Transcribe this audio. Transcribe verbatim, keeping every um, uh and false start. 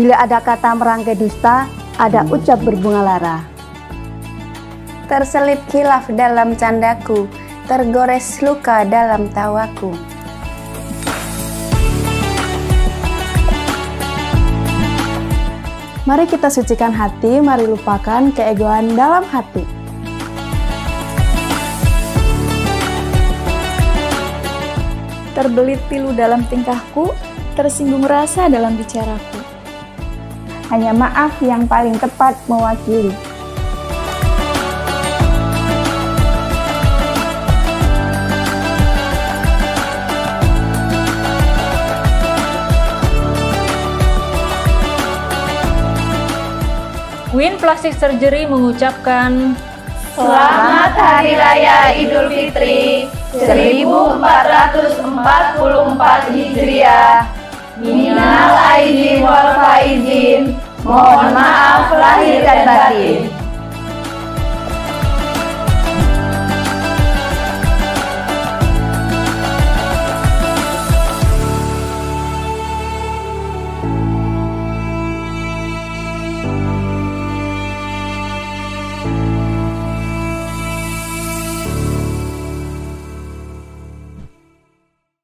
Bila ada kata merangkai dusta, ada ucap berbunga lara. Terselip khilaf dalam candaku, tergores luka dalam tawaku. Mari kita sucikan hati, mari lupakan keegoan dalam hati. Terbelit pilu dalam tingkahku, tersinggung rasa dalam bicaraku. Hanya maaf yang paling tepat mewakili. Win Plastic Surgery mengucapkan Selamat Hari Raya Idul Fitri seribu empat ratus empat puluh empat Hijriah. Minal aidin wal faizin. Mohon maaf lahir dan batin.